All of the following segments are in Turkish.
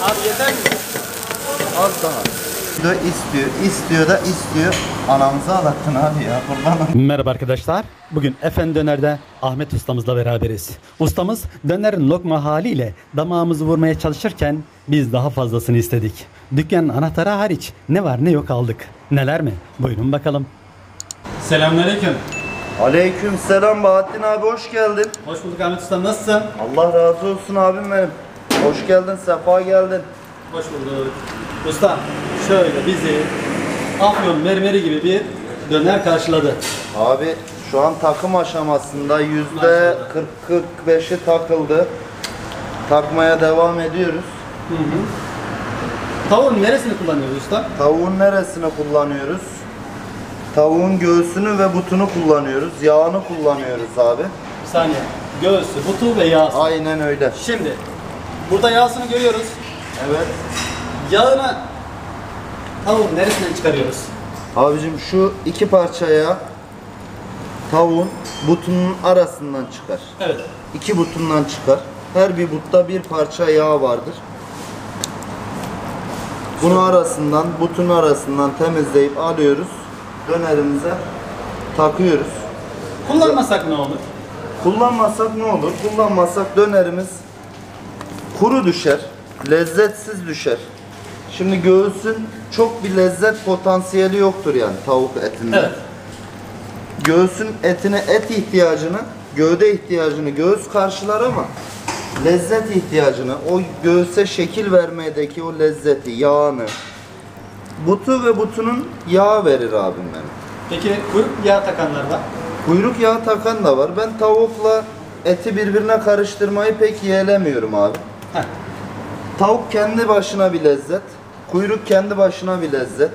Abi yeter mi? Az daha. İstiyor da istiyor. Anamızı ağlattın abi ya. Kurbanım. Merhaba arkadaşlar. Bugün Efendi Döner'de Ahmet ustamızla beraberiz. Ustamız dönerin lokma haliyle damağımızı vurmaya çalışırken biz daha fazlasını istedik. Dükkanın anahtarı hariç ne var ne yok aldık. Neler mi? Buyurun bakalım. Selamünaleyküm. Aleyküm selam Bahattin abi, hoş geldin. Hoş bulduk Ahmet ustam, nasılsın? Allah razı olsun abim benim. Hoş geldin, sefa geldin. Hoş bulduk. Usta şöyle bizi Afyon mermeri gibi bir döner karşıladı. Abi şu an takım aşamasında %40-45'i takıldı. Takmaya devam ediyoruz. Tavuğun neresini kullanıyoruz usta? Tavuğun neresini kullanıyoruz? Tavuğun göğsünü ve butunu kullanıyoruz. Yağını kullanıyoruz abi. Bir saniye. Göğsü, butu ve yağsı. Aynen öyle. Şimdi burada yağsını görüyoruz. Evet. Yağını tavuğun neresinden çıkarıyoruz? Abicim şu iki parça yağ tavuğun butunun arasından çıkar. Evet. İki butundan çıkar. Her bir butta bir parça yağ vardır. Bunu arasından, butun arasından temizleyip alıyoruz. Dönerimize takıyoruz. Kullanmasak ne olur? Kullanmasak ne olur? Kullanmasak dönerimiz kuru düşer, lezzetsiz düşer. Şimdi göğsün çok bir lezzet potansiyeli yoktur yani tavuk etinde. Evet. Göğsün etine et ihtiyacını, gövde ihtiyacını göğüs karşılar ama lezzet ihtiyacını, o göğüse şekil vermedeki o lezzeti, yağını, butu ve butunun yağı verir abim benim. Peki kuyruk yağ takanlar var. Kuyruk yağı takan da var. Ben tavukla eti birbirine karıştırmayı pek yeğlemiyorum abi. Heh. Tavuk kendi başına bir lezzet. Kuyruk kendi başına bir lezzet.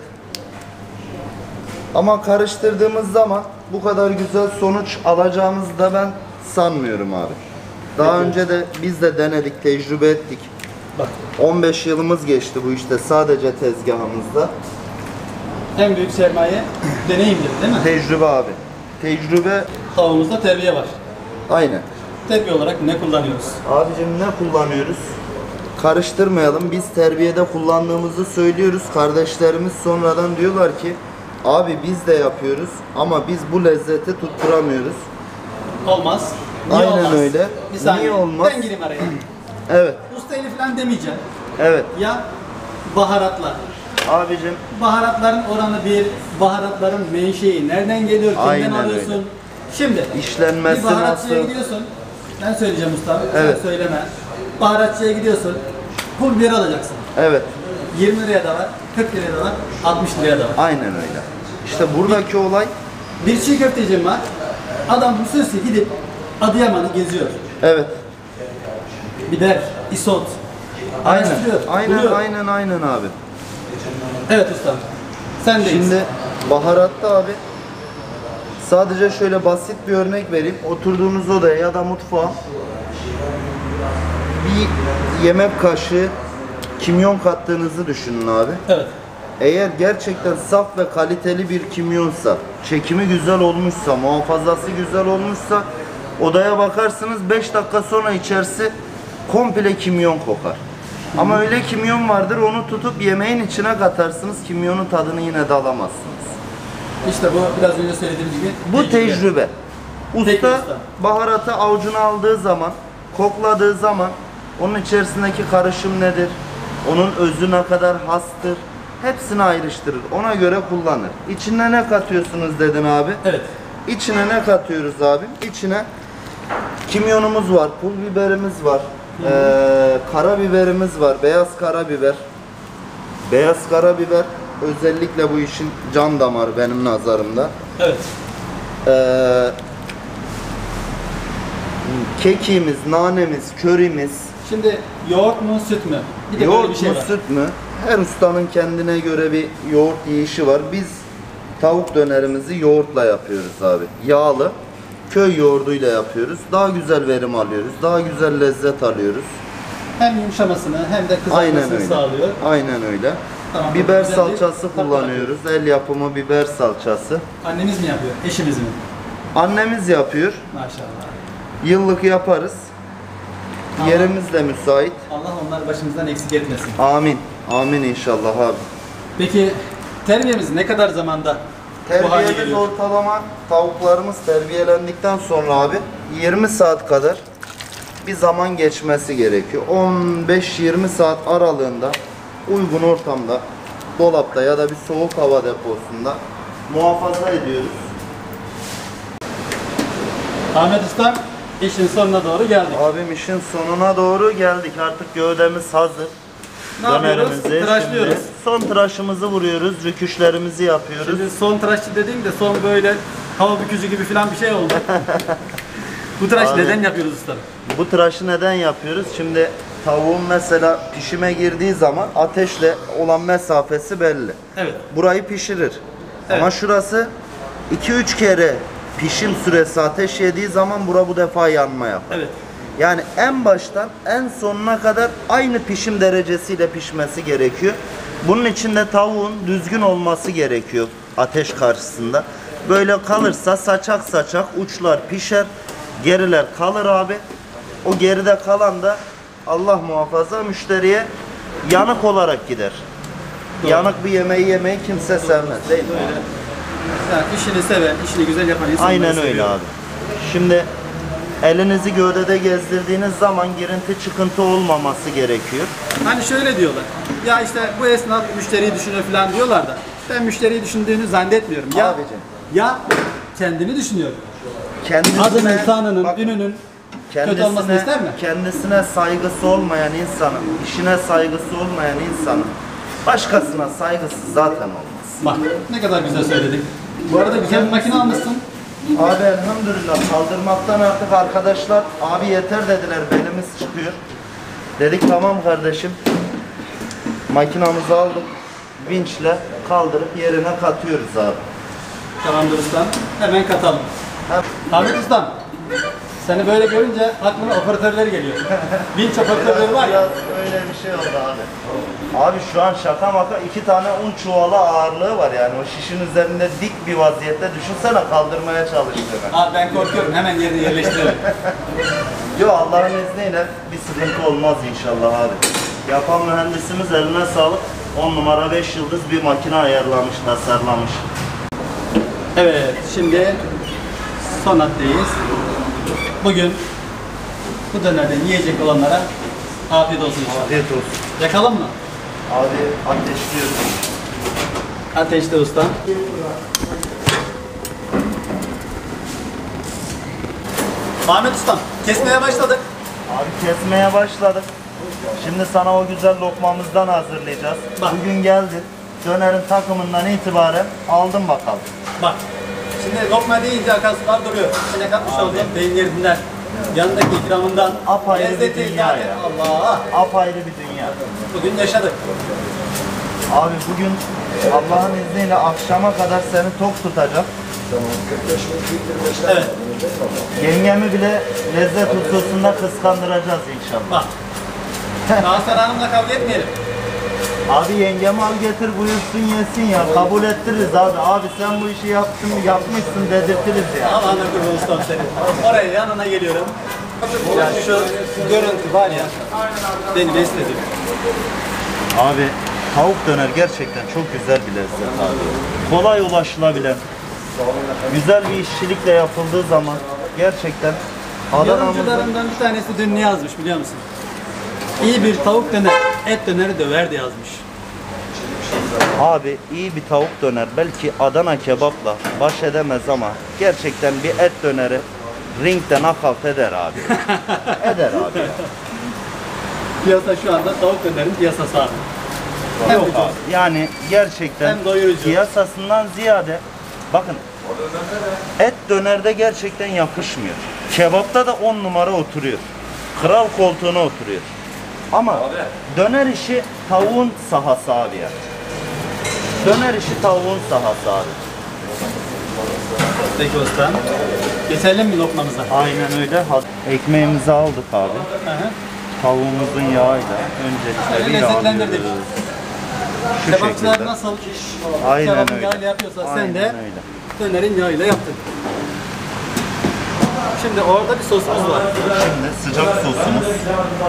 Ama karıştırdığımız zaman bu kadar güzel sonuç alacağımızı da ben sanmıyorum abi. Daha önce de biz de denedik, tecrübe ettik. Bak. 15 yılımız geçti bu işte sadece tezgahımızda. En büyük sermaye deneyimdir değil mi? Tecrübe abi. Tecrübe. Tavuğumuzda terbiye var. Aynen. Terbiye olarak ne kullanıyoruz? Abicim ne kullanıyoruz? Karıştırmayalım. Biz terbiyede kullandığımızı söylüyoruz. Kardeşlerimiz sonradan diyorlar ki abi biz de yapıyoruz ama biz bu lezzeti tutturamıyoruz. Olmaz. Niye Aynen olmaz? öyle. Bir saniye. Niye olmaz? Ben gireyim araya. Evet. Usta eli falan demeyeceğim. Evet. Ya baharatlar. Abicim Baharatların oranı bir, baharatların menşei nereden geliyor, kimden Aynen alıyorsun? öyle. Şimdi İşlenmesi bir baharatçıya nasıl? gidiyorsun. Ben söyleyeceğim usta. Evet. Sen söyleme. Baharatçıya gidiyorsun. Pul biber alacaksın. evet. 20 liraya da var, 40 liraya da var, 60 liraya da var. Aynen öyle. İşte buradaki olay Bir çiğ köftecim var. Adam hususi gidip Adıyaman'ı geziyor. evet. Biber, isot. Aynen. Araştırıyor, Aynen buluyor. aynen abi. Evet usta. Sendeyiz. Şimdi baharatta abi sadece şöyle basit bir örnek vereyim. Oturduğunuz odaya ya da mutfağa bir yemek kaşığı kimyon kattığınızı düşünün abi. Evet. Eğer gerçekten saf ve kaliteli bir kimyonsa, çekimi güzel olmuşsa, muhafazası güzel olmuşsa odaya bakarsınız 5 dakika sonra içerisi komple kimyon kokar. Ama öyle kimyon vardır, onu tutup yemeğin içine katarsınız, kimyonun tadını yine de alamazsınız. İşte bu biraz önce söylediğimiz gibi. Bu tecrübe. Peki Usta usta. baharatı avucuna aldığı zaman, kokladığı zaman onun içerisindeki karışım nedir? Onun özü ne kadar hastır? Hepsini ayrıştırır. Ona göre kullanır. İçine ne katıyorsunuz dedin abi? Evet. İçine ne katıyoruz abi? İçine kimyonumuz var, pul biberimiz var, karabiberimiz var, beyaz karabiber. Beyaz karabiber özellikle bu işin can damarı benim nazarımda. Evet. Kekimiz, nanemiz, körimiz, Şimdi yoğurt mu, süt mü? Bir de böyle yoğurt bir şey mu, var. süt mü? Her ustanın kendine göre bir yoğurt yiyişi var. Biz tavuk dönerimizi yoğurtla yapıyoruz abi. Yağlı, köy yoğurduyla yapıyoruz. Daha güzel verim alıyoruz. Daha güzel lezzet alıyoruz. Hem yumuşamasını hem de Aynen kızarmasını öyle. sağlıyor. Aynen öyle. Tamam, Biber güzel salçası bir tat kullanıyoruz. El yapımı biber salçası. Annemiz mi yapıyor, eşimiz mi? Annemiz yapıyor. Maşallah. Yıllık yaparız. Yerimiz de müsait. Allah onlar başımızdan eksik etmesin. Amin. Amin inşallah abi. Peki terbiyemiz ne kadar zamanda bu hale Terbiyemiz geliyor? ortalama tavuklarımız terbiyelendikten sonra abi 20 saat kadar bir zaman geçmesi gerekiyor. 15-20 saat aralığında uygun ortamda, dolapta ya da bir soğuk hava deposunda muhafaza ediyoruz. Ahmet Usta, işin sonuna doğru geldik. Abim işin sonuna doğru geldik. Artık gövdemiz hazır. Ne yapıyoruz? Tıraşlıyoruz. Şimdi son tıraşımızı vuruyoruz. Rüküşlerimizi yapıyoruz. Şimdi son tıraşçı dediğim de son böyle hava bükücü gibi falan bir şey oldu. Bu tıraşı Abi, neden yapıyoruz usta? Bu tıraşı neden yapıyoruz? Şimdi tavuğun mesela pişime girdiği zaman ateşle olan mesafesi belli. Evet. Burayı pişirir. Evet. Ama şurası 2-3 kere pişim süresi ateş yediği zaman bu defa yanma yapar. Evet. Yani en baştan en sonuna kadar aynı pişim derecesiyle pişmesi gerekiyor. Bunun için de tavuğun düzgün olması gerekiyor ateş karşısında. Böyle kalırsa saçak saçak uçlar pişer, geriler kalır abi. O geride kalan da Allah muhafaza müşteriye yanık olarak gider. Doğru. Yanık bir yemeği yemeyi kimse sevmez değil mi? Öyle. Yani işini seven, işini güzel yapan insanları Aynen öyle seviyor. abi. Şimdi elinizi gövdede gezdirdiğiniz zaman girinti çıkıntı olmaması gerekiyor. Hani şöyle diyorlar. Ya işte bu esnaf müşteriyi düşünüyor falan diyorlar da ben müşteriyi düşündüğünü zannetmiyorum. Ya, Abicim. ya kendini düşünüyor. Kendisine, Adının, sanının, bak, ününün kötü olmasını ister mi? kendisine saygısı olmayan insanın, işine saygısı olmayan insanın başkasına saygısı zaten olmaz. Bak ne kadar güzel söyledik. Bu arada güzel bir makine almışsın. Abi elhamdülillah kaldırmaktan artık arkadaşlar abi yeter dediler, belimiz çıkıyor. Dedik tamam kardeşim, makinamızı aldık, vinçle kaldırıp yerine katıyoruz abi. Tamamdır ustam. Hemen katalım. Hem Ahmet ustam. Seni böyle görünce aklıma operatörler geliyor. Vinç operatörleri var ya. biraz öyle bir şey oldu abi. Abi şu an şaka maka 2 tane un çuvalı ağırlığı var yani o şişin üzerinde dik bir vaziyette, düşünsene kaldırmaya çalıştığını. Abi ben korkuyorum, hemen yerine yerleştirelim. Yo, Allah'ın izniyle bir sıkıntı olmaz inşallah abi. Yapan mühendisimiz eline sağlık. 10 numara 5 yıldız bir makine ayarlamış, tasarlamış. Evet, şimdi son haddeyiz. Bugün bu dönerden yiyecek olanlara afiyet olsun inşallah. Afiyet olsun. Yakalım mı? Abi ateşliyoruz. Ateşte usta. Ahmet ustam, kesmeye başladık. Abi kesmeye başladık. Şimdi sana o güzel lokmamızdan hazırlayacağız. Bak. Bugün geldin. Dönerin takımından itibaren aldın bakalım. Bak, şimdi lokma deyince akan sular duruyor. İçine katmış olduğum peynirinden, yanındaki ikramından, Apayrı bir lezzeti dünya zaten ya. Allah! Apayrı bir dünya. Bugün yaşadık. Abi bugün Allah'ın izniyle akşama kadar seni tok tutacak. Evet, Yengemi bile lezzet hususunda kıskandıracağız inşallah. bak. Hasan Hanım'la kavga etmeyelim. Abi yengemi al getir buyursun yesin ya. Kabul ettiririz abi. Abi sen bu işi yapmışsın dedirtiriz ya. Allah'ına kurban ustam seni. Oraya yanına geliyorum. Ya şu görüntü var ya, beni besledi. Abi tavuk döner gerçekten çok güzel bir lezzet abi. Kolay ulaşılabilen, güzel bir işçilikle yapıldığı zaman gerçekten Adana'mızın... Yorumcularımdan bir tanesi dün ne yazmış biliyor musun? İyi bir tavuk döner, et döneri döver diye yazmış. Abi iyi bir tavuk döner belki Adana kebapla baş edemez ama gerçekten bir et döneri ringde knockout eder abi. Eder abi. Piyasa şu anda tavuk dönerin piyasası abi. Hem Yok ucuz, abi. Yani gerçekten hem doyurucu. piyasasından ziyade bakın et dönerde gerçekten yakışmıyor. Kebapta da 10 numara oturuyor. Kral koltuğuna oturuyor. Ama döner işi tavuğun sahası abi ya. Döner işi tavuğun sahası abi. Peki ustam. Geçelim mi lokmamıza? Aynen öyle. Ekmeğimizi aldık abi. Hı hı. Tavuğumuzun yağıyla öncelikle Şöyle bir lezzetlendirdik. yağlıyoruz. Şu Kebapçılar şekilde. nasıl Aynen kebabın öyle. yağıyla yapıyorsa sen Aynen de öyle. dönerin yağıyla yaptın. Şimdi orada bir sosumuz var. Şimdi sıcak sosumuz.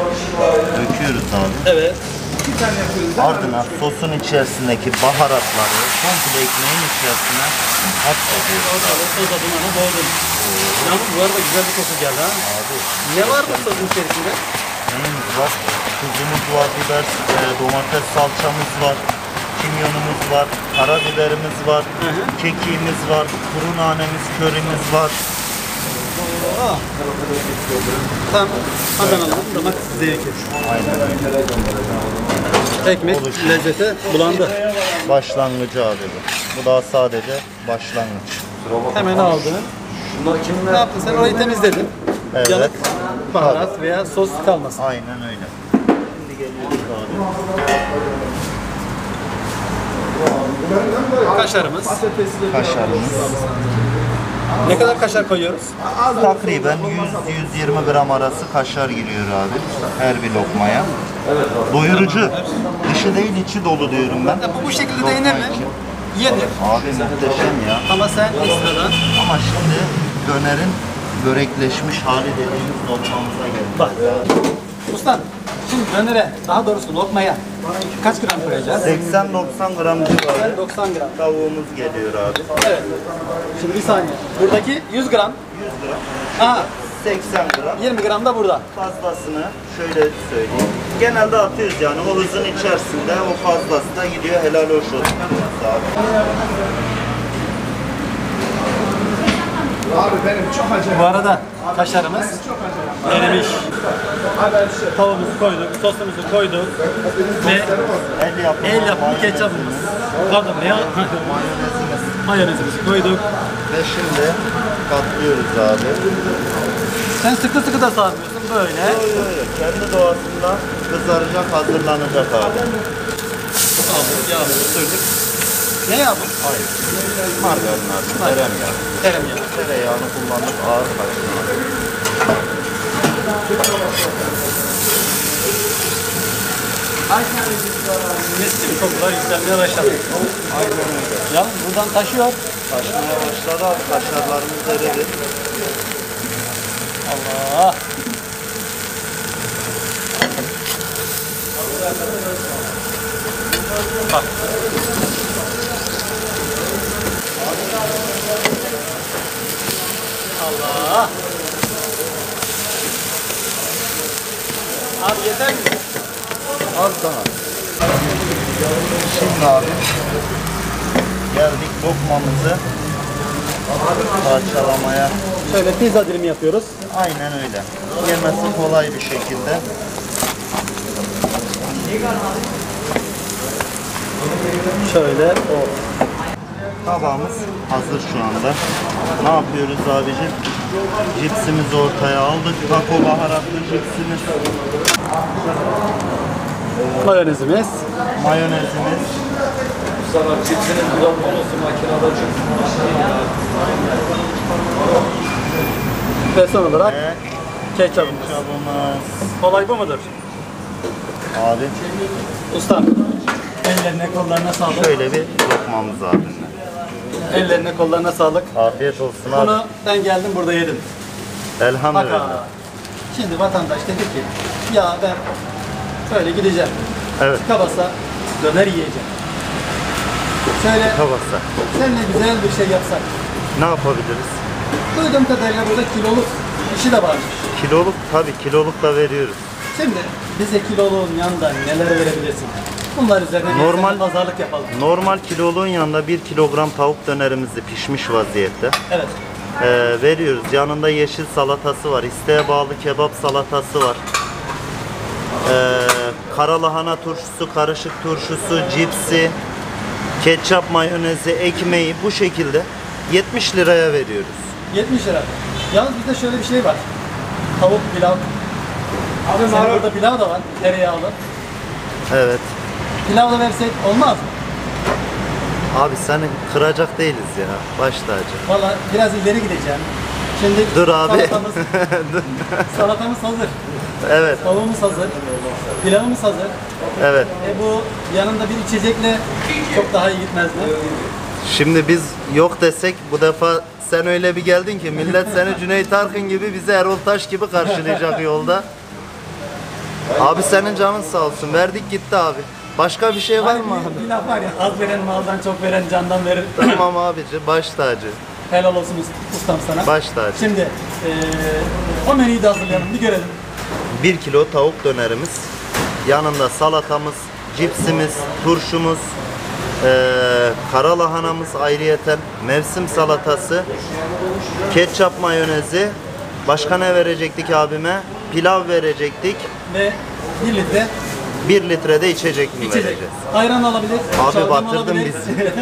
döküyoruz abi. Evet. Ardına sosun içerisindeki baharatları komple ekmeğin içerisine hapsediyoruz. Ortalığı toza dumana boğdum. Yalnız bu arada güzel bir koku geldi ha. Abi Ne var bu sosun içerisinde? neyimiz var? Tuzumuz var, biber, domates salçamız var, kimyonumuz var, karabiberimiz var, kekiğimiz var, kuru nanemiz, körimiz var. Aa. Tam Adana'nın damak zevki. Aynen öyle. Ekmek Oluştu. lezzete bulandı. Başlangıcı abi bu. Bu daha sadece başlangıç. Hemen aldın. Ne yaptın sen? Orayı temizledin. Evet. Yanık, baharat veya sos kalmasın. Aynen öyle. Şimdi geliyoruz abi. Kaşarımız. Kaşarımız. Ne kadar kaşar koyuyoruz? Takriben 100-120 gram arası kaşar giriyor abi her bir lokmaya. Doyurucu. Dışı değil içi dolu diyorum ben. Bu şekilde de yenir mi? Yenir. Abi muhteşem ya. Ama sen ekstradan Ama şimdi dönerin börekleşmiş hali dediğimiz lokmamıza geldi. bak. Ustam, şimdi dönere, daha doğrusu lokmaya kaç gram koyacağız? 80-90 gram civarı 90 gram. tavuğumuz geliyor abi. Evet. Şimdi bir saniye. Buradaki 100 gram. 100 gram. Aha, 80 gram. 20 gram da burada. Fazlasını şöyle söyleyeyim. Genelde atıyoruz yani o hızın içerisinde o fazlası da gidiyor helal hoş olsun abi. Abi benim çok acayip. Bu arada kaşarımız erimiş. Tavuğumuzu koyduk, sosumuzu koyduk ve el yapımı ketçapımız. Pardon, mayonezimizi koyduk. Ve şimdi katlıyoruz abi. Sen sıkı sıkı da sarmıyorsun böyle. Böyle kendi doğasında kızaracak, hazırlanacak abi. Aldık, yağımızı sürdük. Ne yağı bu? Hayır. Margarin abi, tereyağı. Tereyağı. Tereyağını kullandık ağır kaçırmadık. Mis gibi kokular yükselmeye başladı. Yalnız buradan taşıyor. Taşmaya başladı abi, kaşarlarımız eridi. Allah. Bak. Allah. Abi yeter mi? Az daha. Şimdi abi geldik lokmamızı parçalamaya. Şöyle pizza dilimi yapıyoruz. Aynen öyle. Yemesi kolay bir şekilde. Şöyle o. Tabağımız hazır şu anda. Ne yapıyoruz abicim? Cipsimizi ortaya aldık. Taco baharatlı cipsimiz. Mayonezimiz. Mayonezimiz. Sana cipsinin kullanmaması makinede çok Ve son olarak Ve ketçapımız. ketçabımız. Olay bu mudur? Abi Ustam, ellerine kollarına sağlık. şöyle bir lokmamız abi. Ellerine kollarına sağlık. Afiyet olsun abi. Bunu ben geldim burada yedim. Bak Elhamdülillah. ha. Şimdi vatandaş dedi ki ya ben şöyle gideceğim. Evet. Tıka basa döner yiyeceğim. Şöyle Tabaksa. seninle güzel bir şey yapsak. Ne yapabiliriz? Duyduğum kadarıyla burada kiloluk işi de varmış. Kiloluk tabii kiloluk da veriyoruz. Şimdi bize kiloluğun yanında neler verebilirsin? Bunlar üzerine Normal- bir pazarlık yapalım. Normal kiloluğun yanında 1 kilogram tavuk dönerimizi pişmiş vaziyette Evet. veriyoruz. Yanında yeşil salatası var. İsteğe bağlı kebap salatası var. Kara lahana turşusu, karışık turşusu, cipsi, ketçap, mayonezi, ekmeği bu şekilde 70 liraya veriyoruz. 70 lira. Yalnız bizde şöyle bir şey var. Tavuk pilav. Abi senin burada pilav da var. Tereyağlı. Evet. Pilav da versek olmaz mı? Abi seni kıracak değiliz ya. Baş tacı. Valla biraz ileri gideceğim. Şimdi Dur abi. Salatamız, salatamız hazır. Evet. Tavuğumuz hazır. Pilavımız hazır. Evet. Bu yanında bir içecekle çok daha iyi gitmez mi? Şimdi biz yok desek bu defa sen öyle bir geldin ki millet seni Cüneyt Arkın gibi bizi Erol Taş gibi karşılayacak yolda. Abi senin canın sağ olsun. Verdik gitti abi. Başka bir şey var mı abi? Bir laf var ya, az veren maldan çok veren candan verir. Tamam abici, baş tacı. Helal olsun ustam sana. Baş tacı. Şimdi o menüyü de hazırlayalım, bir görelim. 1 kilo tavuk dönerimiz. Yanında salatamız, cipsimiz, turşumuz, kara lahanamız ayrıyeten, mevsim salatası, ketçap mayonezi. Başka ne verecektik abime? Pilav verecektik. Ve 1 litre 1 litre de içecek mi içecek. vereceğiz? Ayran olabilir. Abi şalgam batırdın olabilir. bizi.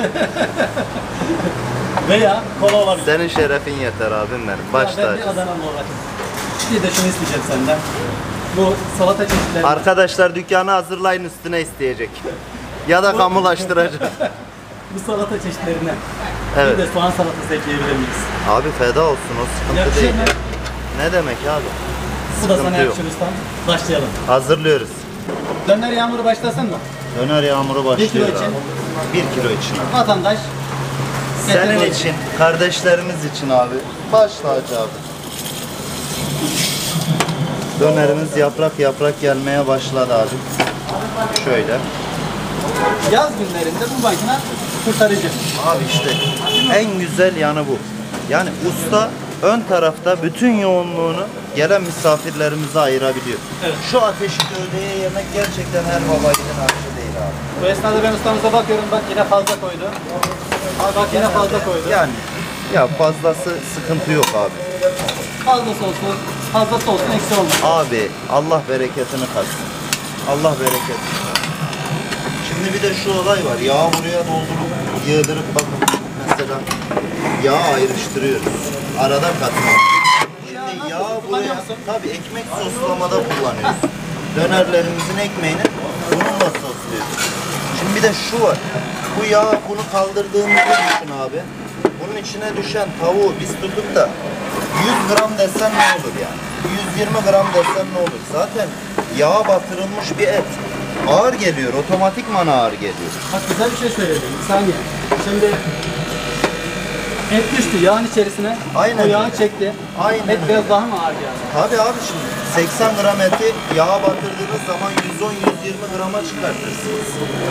Veya kola olabilir. Senin şerefin yeter abim benim. Baş Ben bir tacı. Adanalı olarak. Bir de şunu isteyeceğim senden. Bu salata çeşitleri. Arkadaşlar dükkanı hazırlayın, üstüne isteyecek. Ya da kamulaştıracak. Bu salata çeşitlerine. Evet. Bir de soğan salatası ekleyebilir miyiz? Abi feda olsun, o sıkıntı Yakışır değil. mı? Ne demek abi? Bu da sana Sıkıntı yok. yakışır ustam. Başlayalım. Hazırlıyoruz. Döner yağmuru başlasın mı? Döner yağmuru başlıyor. 1 kilo için. abi. 1 kilo için. Vatandaş. Senin getir için, kardeşlerimiz için abi. Baş tacı abi. Dönerimiz yaprak yaprak gelmeye başladı abi. Şöyle. Yaz günlerinde bu makine kurtarıcı. Abi işte en güzel yanı bu. Yani usta ön tarafta bütün yoğunluğunu gelen misafirlerimize ayırabiliyor. Evet. Şu ateşi gövdeye yemek gerçekten her babayiğidin harcı değil abi. Bu esnada ben ustamıza bakıyorum, bak yine fazla koydu. Abi bak yine fazla koydu. Yani ya fazlası sıkıntı yok abi. Fazlası olsun, fazlası olsun, eksi olmaz. Abi Allah bereketini katsın. Allah bereketini katsın. Şimdi bir de şu olay var. Yağı buraya doldurup yığdırıp bakın mesela yağ ayrıştırıyoruz. Arada katma. Şimdi yağı buraya tabii ekmek soslamada kullanıyoruz. Dönerlerimizin ekmeğini bununla sosluyoruz. Şimdi bir de şu var. Bu yağı bunu kaldırdığımızda düşün abi. Bunun içine düşen tavuğu biz tutup da 100 gram desen ne olur yani? 120 gram desen ne olur? Zaten yağa batırılmış bir et. Ağır geliyor, otomatikman ağır geliyor. Bak güzel bir şey söyledin. Bir saniye. Şimdi et düştü yağın içerisine. Aynen O yağı öyle. çekti. Aynen Et öyle. biraz daha mı ağır geldi? Tabii abi şimdi 80 gram eti yağa batırdığınız zaman 110-120 grama çıkartırsınız.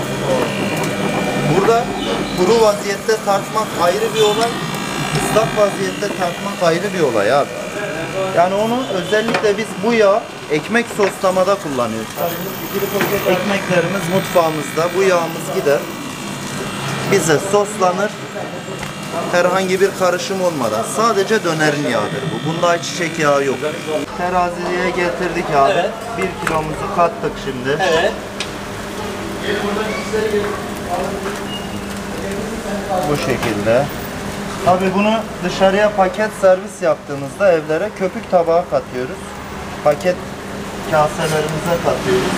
Burada kuru vaziyette tartmak ayrı bir olay, ıslak vaziyette tartmak ayrı bir olay abi. Yani onu özellikle biz bu yağı ekmek soslamada kullanıyoruz. Ekmeklerimiz mutfağımızda, bu yağımız gider, bize soslanır. Herhangi bir karışım olmadan. Sadece dönerin yağıdır bu. Bunda ayçiçek yağı yok. Teraziye getirdik abi. Evet. 1 kilomuzu kattık şimdi. Evet. Bu şekilde. Tabii bunu dışarıya paket servis yaptığımızda evlere köpük tabağa katıyoruz. Paket kaselerimize katıyoruz.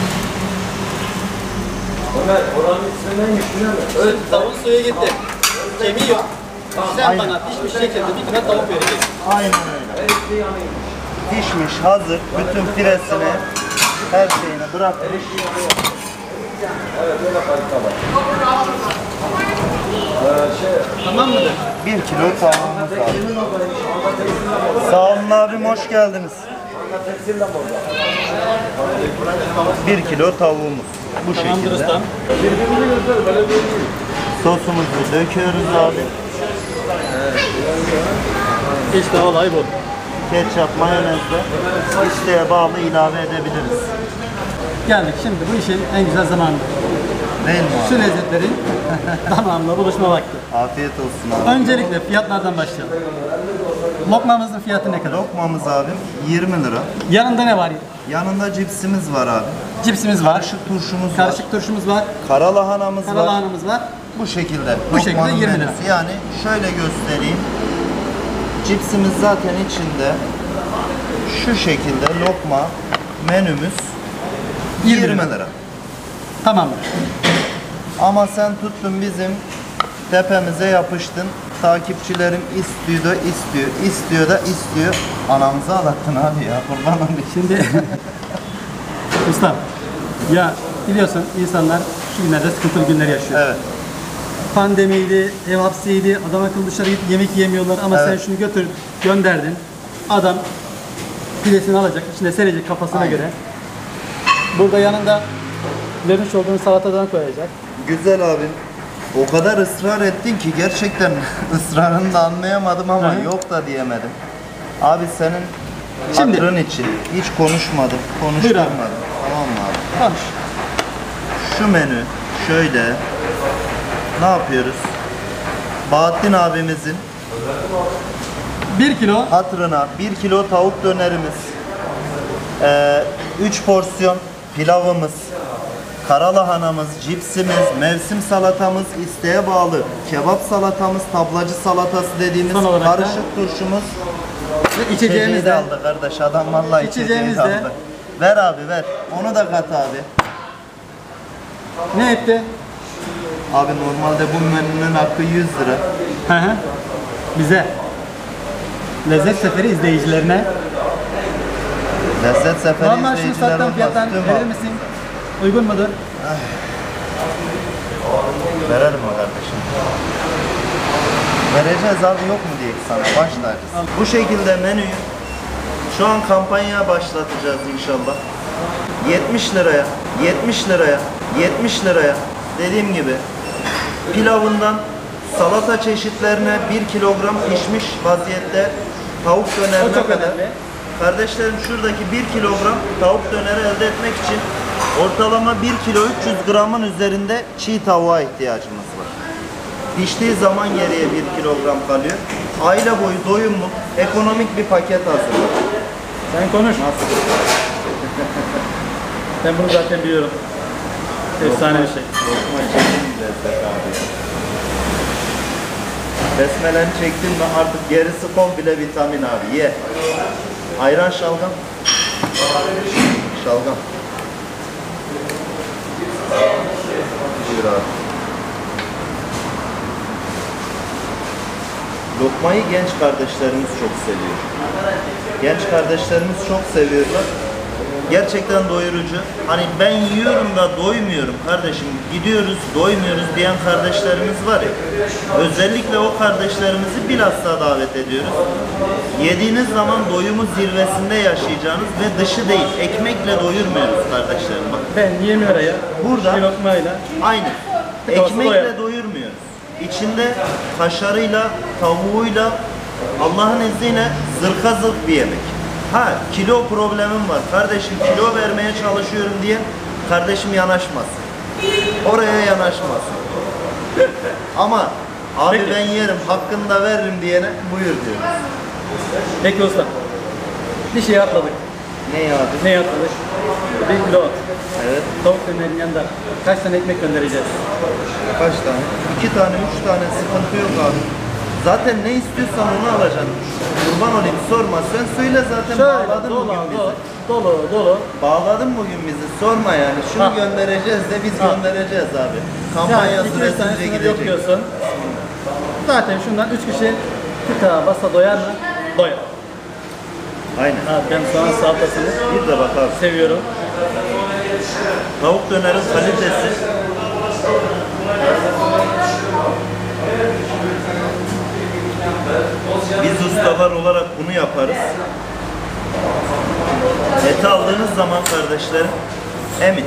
Ömer, oranın isminden güçlü mü? Evet, tavuğun suya gitti. Kemiği yok. Sen Aynen. bana pişmiş şekilde bir kilo tavuk vereceksin. Aynen öyle. Pişmiş, hazır. Bütün piresini, her şeyini bırakmış. Tamam mıdır? 1 kilo tavuğumuz var. Sağ olun abim, hoş geldiniz. 1 kilo tavuğumuz. Bu Tamamdır şekilde. ustam. Sosumuzu döküyoruz abi. İşte olay bu. Ketçap, mayonezle isteğe bağlı ilave edebiliriz. Geldik şimdi bu işin en güzel zamanı. Değil mi Şu abi? lezzetlerin damağımla buluşma vakti. Afiyet olsun abi. Öncelikle fiyatlardan başlayalım. Lokmamızın fiyatı ne kadar? Lokmamız abim 20 lira. Yanında ne var? Yanında cipsimiz var abi. Cipsimiz var. Karışık turşumuz var. Karışık turşumuz var. Kara lahanamız var. Karalahanımız var. Bu şekilde. Bu şekilde Lokmanın 20 lira. menüsü. Yani şöyle göstereyim. Cipsimiz zaten içinde. Şu şekilde lokma menümüz 20 lira. Tamamdır. Ama sen tuttun bizim tepemize yapıştın. Takipçilerim istiyor da istiyor, istiyor da istiyor. Anamızı ağlattın abi ya. Kurban olayım. Şimdi ustam ya biliyorsun insanlar şu günlerde sıkıntılı günler yaşıyor. Evet. Pandemiydi, ev hapsiydi, adam akıllı dışarı gidip yemek yiyemiyorlar ama Evet. sen şunu götür gönderdin. Adam pidesini alacak, içine serecek kafasına Aynen. göre. Burada yanında vermiş olduğun salatadan koyacak. Güzel abim. O kadar ısrar ettin ki gerçekten ısrarını da anlayamadım ama Hı. yok da diyemedim. Abi senin Şimdi- hatırın için hiç konuşmadım, Buyur konuşturmadım. abi. Tamam mı abi? Konuş. Şu menü şöyle. Ne yapıyoruz? Bahattin abimizin 1 kilo hatırına 1 kilo tavuk dönerimiz, 3 porsiyon pilavımız, karalahanamız, cipsimiz, mevsim salatamız, isteğe bağlı kebap salatamız, tablacı salatası dediğimiz Son olarak da- karışık turşumuz. ve İçeceğimiz içeceğimiz de de aldı kardeş, adam vallahi İçeceğimiz içeceğimiz de- aldı. Ver abi ver, onu da kat abi. ne etti? Abi normalde bu menünün hakkı 100 lira. Hı hı. Bize. Lezzet Seferi izleyicilerine Lezzet seferi normal şunu izleyiciler sattığın olmaz. fiyattan Tüm verir abi. misin? Uygun mudur? Verelim mi kardeşim? Vereceğiz abi, yok mu diye sana, baş tacısı. Bu şekilde menüyü şu an kampanya başlatacağız inşallah. 70 liraya, 70 liraya, 70 liraya dediğim gibi pilavından salata çeşitlerine 1 kilogram pişmiş vaziyette tavuk O dönerine çok kadar. önemli. Kardeşlerim şuradaki 1 kilogram tavuk döneri elde etmek için ortalama 1 kilo 300 gramın üzerinde çiğ tavuğa ihtiyacımız var. Piştiği zaman geriye 1 kilogram kalıyor. Aile boyu doyumlu, ekonomik bir paket hazırladık. Sen konuş. Nasıl? Ben bunu zaten biliyorum. Efsane bir şey. Lokma çekim lezzet abi. Besmelen çektin mi artık gerisi komple vitamin abi. Ye. Ayran şalgam. Şalgam. Buyur abi. Lokmayı genç kardeşlerimiz çok seviyor. Genç kardeşlerimiz çok seviyorlar. Gerçekten doyurucu. Hani ben yiyorum da doymuyorum kardeşim, gidiyoruz doymuyoruz diyen kardeşlerimiz var ya. Özellikle o kardeşlerimizi bilhassa davet ediyoruz. Yediğiniz zaman doyumu zirvesinde yaşayacağınız ve dışı değil, ekmekle doyurmuyoruz kardeşlerim bak. Ben 20 liraya Burada- bir lokmayla Aynı. Bir tavası Ekmekle doyar. doyurmuyoruz. İçinde kaşarıyla, tavuğuyla, Allah'ın izniyle zırka zırk bir yemek. Ha, kilo problemim var. Kardeşim kilo vermeye çalışıyorum diye kardeşim yanaşmasın. Oraya yanaşmasın. Ama abi Peki. ben yerim, hakkını da veririm diyene buyur diyor. Peki usta. Bir şey atladık. Ne ya abi? Ne atladık? 1 kilo Evet. tavuk dönerin yanında kaç tane ekmek göndereceğiz? Kaç tane? 2 tane, 3 tane sıkıntı yok abi. Zaten ne istiyorsan onu alacaksın. Kurban olayım sorma. Sen söyle zaten, bağladın dolu, bugün bizi. dolu. Bağladın bugün bizi. Sorma yani. Şunu Ha. göndereceğiz de biz Ha. göndereceğiz abi. Kampanya Yani 200 süresince tanesini gidecek. yapıyorsun. Zaten şundan 3 kişi tıka basa doyar mı? Doyar. Aynen. Ha, ben soğan salatasını Bir de bak abi. seviyorum. Tavuk dönerin kalitesi. Biz ustalar olarak bunu yaparız. Eti aldığınız zaman kardeşlerim emin.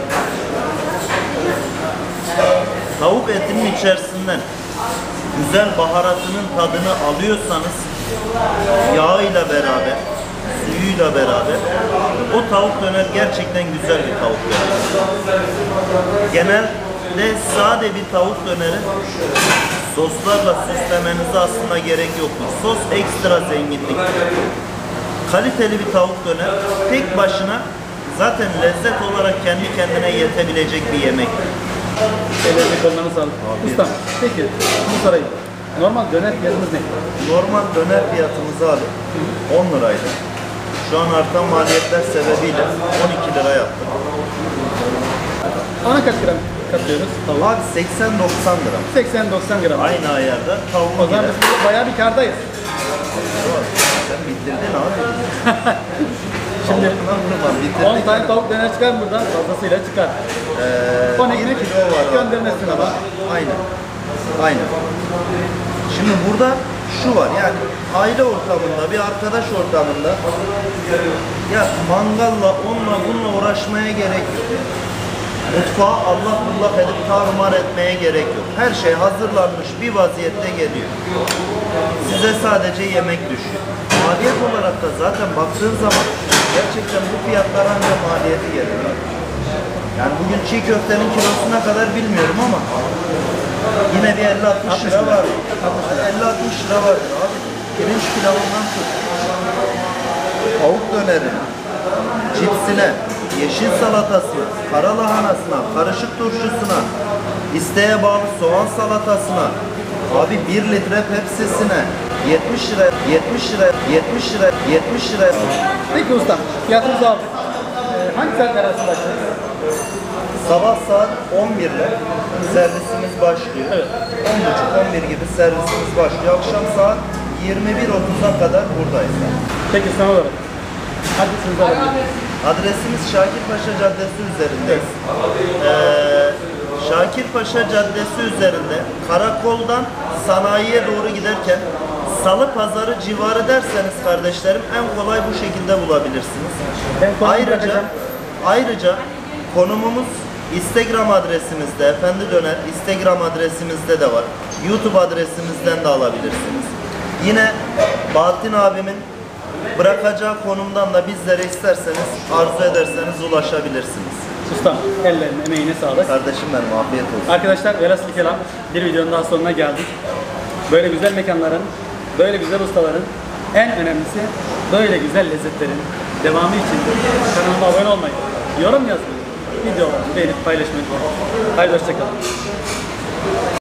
Tavuk etinin içerisinden güzel baharatının tadını alıyorsanız yağıyla beraber, suyuyla beraber o tavuk döner gerçekten güzel bir tavuk döner. Genelde sade bir tavuk döneri soslarla süslemenize aslında gerek yoktur. Sos ekstra zenginlik. Kaliteli bir tavuk döner tek başına zaten lezzet olarak kendi kendine yetebilecek bir yemek. Ellerine kollarına sağlık. Ustam, peki bunu sorayım. Normal döner fiyatımız ne? Normal döner fiyatımızı alıp 10 liraydı. Şu an artan maliyetler sebebiyle 12 lira yaptık. Ona kaç gram katıyoruz? Tavuk. Abi 80-90 lira. 80-90 gram. Aynı ayarda O tavuğu zaman gider. biz burada bayağı bir kardayız. Sen bitirdin abi. Şimdi Kurban 10 bitirdik. tane tavuk döner çıkar mı buradan? Fazlasıyla çıkar. 10 1 ekmek kilo var abi. göndermesin ama. Aynen. Aynen. Şimdi burada şu var yani aile ortamında, bir arkadaş ortamında ya mangalla, onunla bununla uğraşmaya gerek yok. Mutfağa Allah bullak edip tarumar etmeye gerek yok. Her şey hazırlanmış bir vaziyette geliyor. Size sadece yemek düşüyor. Maliyet olarak da zaten baktığın zaman gerçekten bu fiyatlar ancak maliyeti geliyor. Yani bugün çiğ köftenin kilosu ne kadar bilmiyorum ama yine bir 50-60 lira var. 50-60 lira vardır abi. Pirinç pilavından tut. Tavuk dönerine, cipsine, yeşil salatasına, kara lahanasına, karışık turşusuna, isteğe bağlı soğan salatasına, abi 1 litre Pepsi'sine 70 lira, 70 lira, 70 lira, 70 lira. Peki usta, fiyatımızı aldık. Hangi saatler arasında açıyoruz? Sabah saat 11'de servisimiz başlıyor. Evet. 10.30-11 gibi servisimiz başlıyor. Akşam saat 21.30'a kadar buradayız. Peki son olarak. Adresinizi alabiliriz. Adresimiz Şakirpaşa Caddesi üzerindeyiz. Şakirpaşa Caddesi üzerinde karakoldan sanayiye doğru giderken Salı Pazarı civarı derseniz kardeşlerim en kolay bu şekilde bulabilirsiniz. Ben konumu bırakacağım. Ayrıca konumumuz Instagram adresimizde, Efendi Döner Instagram adresimizde de var. YouTube adresimizden de alabilirsiniz. Yine Bahattin abimin bırakacağı konumdan da bizlere isterseniz, arzu ederseniz ulaşabilirsiniz. Ustam, ellerine, emeğine sağlık. Kardeşim benim, afiyet olsun. Arkadaşlar, velhasıl kelam bir videonun daha sonuna geldik. Böyle güzel mekanların, böyle güzel ustaların, en önemlisi böyle güzel lezzetlerin devamı için kanalıma abone olmayı, yorum yazmayı, videoları beğenip paylaşmayı unutmayın. Haydi hoşçakalın.